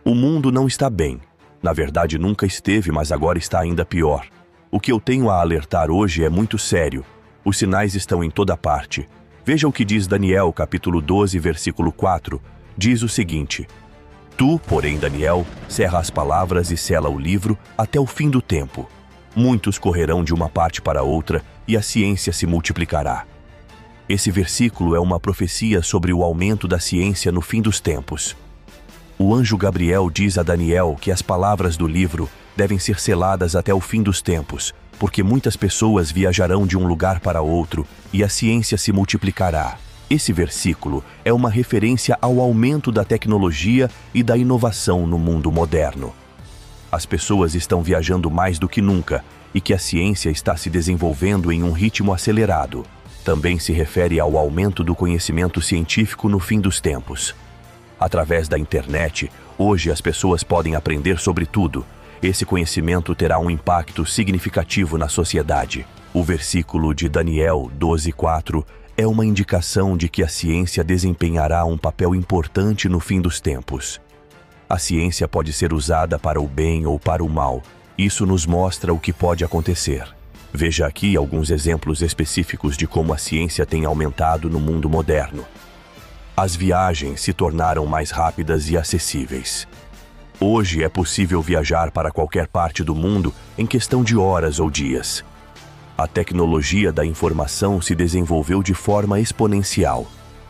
O mundo não está bem. Na verdade, nunca esteve, mas agora está ainda pior. O que eu tenho a alertar hoje é muito sério. Os sinais estão em toda parte. Veja o que diz Daniel, capítulo 12, versículo 4. Diz o seguinte: Tu, porém, Daniel, cerra as palavras e sela o livro até o fim do tempo. Muitos correrão de uma parte para outra e a ciência se multiplicará. Esse versículo é uma profecia sobre o aumento da ciência no fim dos tempos. O anjo Gabriel diz a Daniel que as palavras do livro devem ser seladas até o fim dos tempos, porque muitas pessoas viajarão de um lugar para outro e a ciência se multiplicará. Esse versículo é uma referência ao aumento da tecnologia e da inovação no mundo moderno. As pessoas estão viajando mais do que nunca e que a ciência está se desenvolvendo em um ritmo acelerado. Também se refere ao aumento do conhecimento científico no fim dos tempos. Através da internet, hoje as pessoas podem aprender sobre tudo. Esse conhecimento terá um impacto significativo na sociedade. O versículo de Daniel 12:4 é uma indicação de que a ciência desempenhará um papel importante no fim dos tempos. A ciência pode ser usada para o bem ou para o mal. Isso nos mostra o que pode acontecer. Veja aqui alguns exemplos específicos de como a ciência tem aumentado no mundo moderno. As viagens se tornaram mais rápidas e acessíveis. Hoje é possível viajar para qualquer parte do mundo em questão de horas ou dias. A tecnologia da informação se desenvolveu de forma exponencial.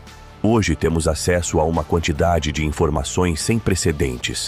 Hoje temos acesso a uma quantidade de informações sem precedentes.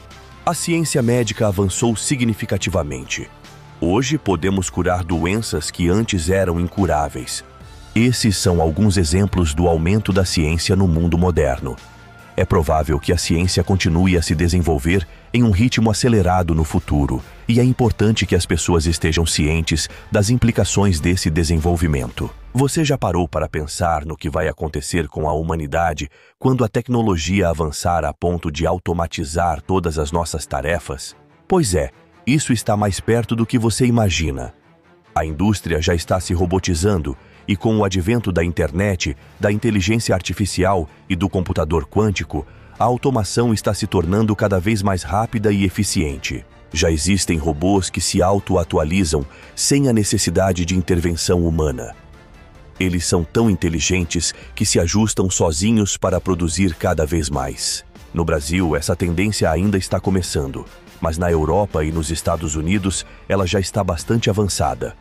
A ciência médica avançou significativamente. Hoje podemos curar doenças que antes eram incuráveis. Esses são alguns exemplos do aumento da ciência no mundo moderno. É provável que a ciência continue a se desenvolver em um ritmo acelerado no futuro, e é importante que as pessoas estejam cientes das implicações desse desenvolvimento. Você já parou para pensar no que vai acontecer com a humanidade quando a tecnologia avançar a ponto de automatizar todas as nossas tarefas? Pois é, isso está mais perto do que você imagina. A indústria já está se robotizando, e com o advento da internet, da inteligência artificial e do computador quântico, a automação está se tornando cada vez mais rápida e eficiente. Já existem robôs que se auto-atualizam sem a necessidade de intervenção humana. Eles são tão inteligentes que se ajustam sozinhos para produzir cada vez mais. No Brasil, essa tendência ainda está começando, mas na Europa e nos Estados Unidos, ela já está bastante avançada.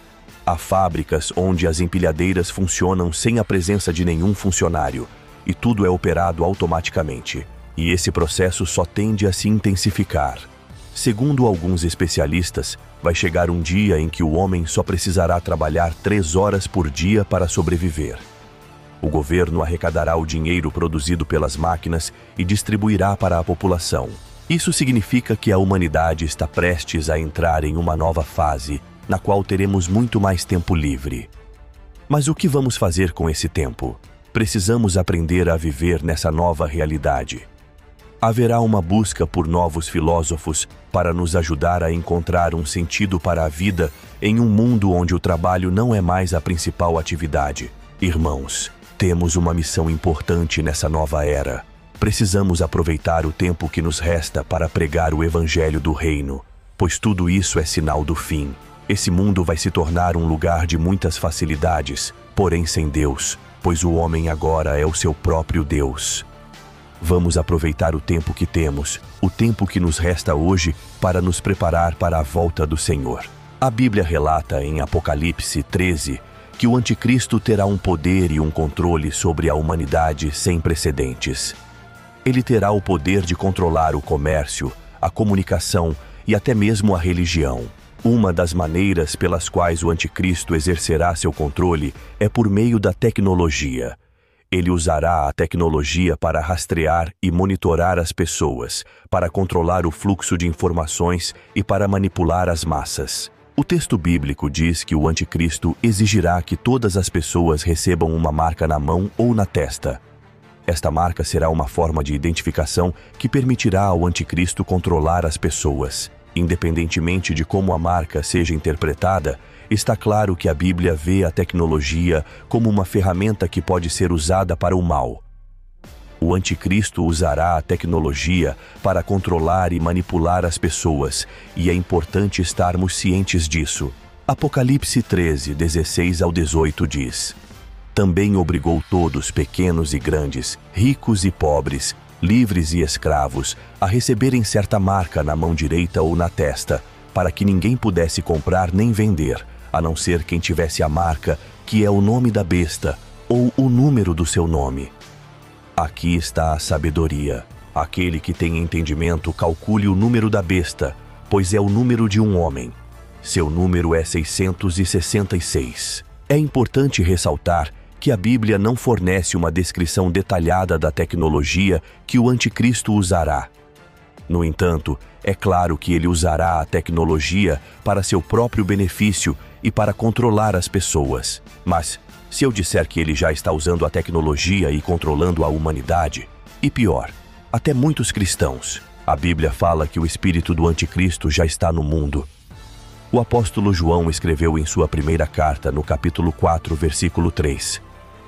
Há fábricas onde as empilhadeiras funcionam sem a presença de nenhum funcionário, e tudo é operado automaticamente. E esse processo só tende a se intensificar. Segundo alguns especialistas, vai chegar um dia em que o homem só precisará trabalhar 3 horas por dia para sobreviver. O governo arrecadará o dinheiro produzido pelas máquinas e distribuirá para a população. Isso significa que a humanidade está prestes a entrar em uma nova fase, na qual teremos muito mais tempo livre. Mas o que vamos fazer com esse tempo? Precisamos aprender a viver nessa nova realidade. Haverá uma busca por novos filósofos para nos ajudar a encontrar um sentido para a vida em um mundo onde o trabalho não é mais a principal atividade. Irmãos, temos uma missão importante nessa nova era. Precisamos aproveitar o tempo que nos resta para pregar o Evangelho do Reino, pois tudo isso é sinal do fim. Esse mundo vai se tornar um lugar de muitas facilidades, porém sem Deus, pois o homem agora é o seu próprio Deus. Vamos aproveitar o tempo que temos, o tempo que nos resta hoje, para nos preparar para a volta do Senhor. A Bíblia relata em Apocalipse 13 que o Anticristo terá um poder e um controle sobre a humanidade sem precedentes. Ele terá o poder de controlar o comércio, a comunicação e até mesmo a religião. Uma das maneiras pelas quais o Anticristo exercerá seu controle é por meio da tecnologia. Ele usará a tecnologia para rastrear e monitorar as pessoas, para controlar o fluxo de informações e para manipular as massas. O texto bíblico diz que o Anticristo exigirá que todas as pessoas recebam uma marca na mão ou na testa. Esta marca será uma forma de identificação que permitirá ao Anticristo controlar as pessoas. Independentemente de como a marca seja interpretada, está claro que a Bíblia vê a tecnologia como uma ferramenta que pode ser usada para o mal. O anticristo usará a tecnologia para controlar e manipular as pessoas, e é importante estarmos cientes disso. Apocalipse 13, 16 ao 18 diz: Também obrigou todos, pequenos e grandes, ricos e pobres, livres e escravos, a receberem certa marca na mão direita ou na testa, para que ninguém pudesse comprar nem vender, a não ser quem tivesse a marca, que é o nome da besta, ou o número do seu nome. Aqui está a sabedoria. Aquele que tem entendimento, calcule o número da besta, pois é o número de um homem. Seu número é 666. É importante ressaltar que a Bíblia não fornece uma descrição detalhada da tecnologia que o anticristo usará. No entanto, é claro que ele usará a tecnologia para seu próprio benefício e para controlar as pessoas. Mas, se eu disser que ele já está usando a tecnologia e controlando a humanidade, e pior, até muitos cristãos, a Bíblia fala que o espírito do anticristo já está no mundo. O apóstolo João escreveu em sua primeira carta, no capítulo 4, versículo 3: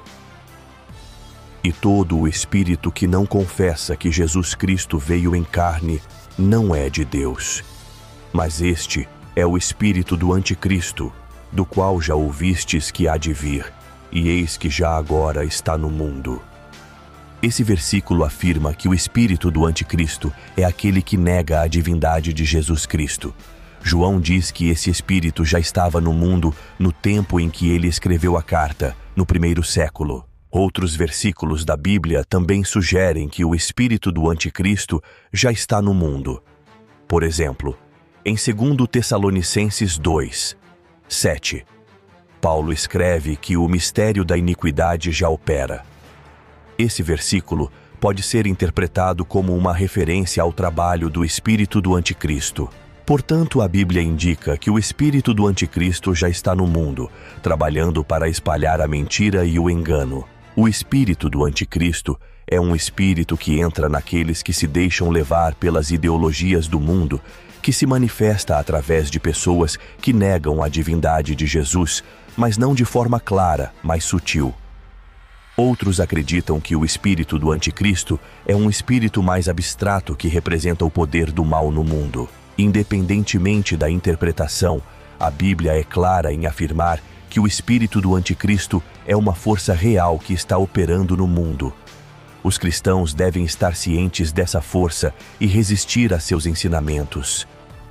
E todo o espírito que não confessa que Jesus Cristo veio em carne não é de Deus. Mas este é o espírito do anticristo, do qual já ouvistes que há de vir, e eis que já agora está no mundo. Esse versículo afirma que o espírito do anticristo é aquele que nega a divindade de Jesus Cristo. João diz que esse espírito já estava no mundo no tempo em que ele escreveu a carta, no primeiro século. Outros versículos da Bíblia também sugerem que o espírito do anticristo já está no mundo. Por exemplo, em 2 Tessalonicenses 2, 7, Paulo escreve que o mistério da iniquidade já opera. Esse versículo pode ser interpretado como uma referência ao trabalho do espírito do anticristo. Portanto, a Bíblia indica que o espírito do anticristo já está no mundo, trabalhando para espalhar a mentira e o engano. O espírito do anticristo é um espírito que entra naqueles que se deixam levar pelas ideologias do mundo, que se manifesta através de pessoas que negam a divindade de Jesus, mas não de forma clara, mas sutil. Outros acreditam que o espírito do anticristo é um espírito mais abstrato que representa o poder do mal no mundo. Independentemente da interpretação, a Bíblia é clara em afirmar que o espírito do anticristo é uma força real que está operando no mundo. Os cristãos devem estar cientes dessa força e resistir a seus ensinamentos.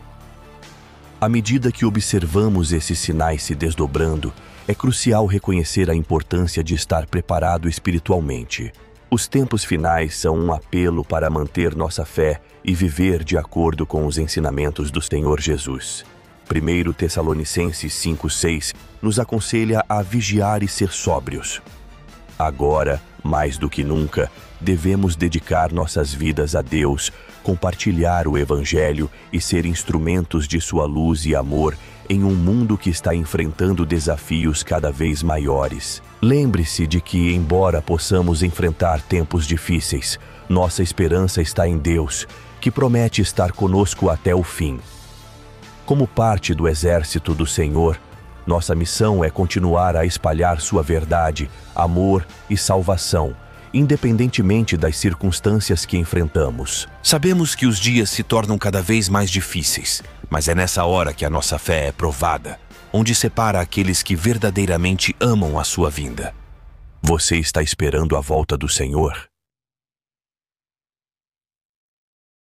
À medida que observamos esses sinais se desdobrando, é crucial reconhecer a importância de estar preparado espiritualmente. Os tempos finais são um apelo para manter nossa fé e viver de acordo com os ensinamentos do Senhor Jesus. 1 Tessalonicenses 5:6 nos aconselha a vigiar e ser sóbrios. Agora, mais do que nunca, devemos dedicar nossas vidas a Deus, compartilhar o Evangelho e ser instrumentos de sua luz e amor em um mundo que está enfrentando desafios cada vez maiores. Lembre-se de que, embora possamos enfrentar tempos difíceis, nossa esperança está em Deus, que promete estar conosco até o fim. Como parte do exército do Senhor, nossa missão é continuar a espalhar sua verdade, amor e salvação, independentemente das circunstâncias que enfrentamos. Sabemos que os dias se tornam cada vez mais difíceis, mas é nessa hora que a nossa fé é provada, onde separa aqueles que verdadeiramente amam a sua vinda. Você está esperando a volta do Senhor?